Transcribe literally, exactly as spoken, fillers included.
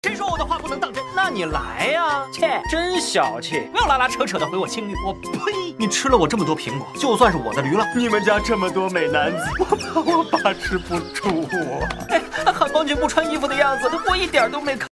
谁说我的话不能当真？那你来呀！切，真小气，不要拉拉扯扯的毁我清誉。我呸！你吃了我这么多苹果，就算是我的驴了。 你们家这么多美男子，我怕我把持不住啊！ 哎，韩光君不穿衣服的样子，我一点都没看。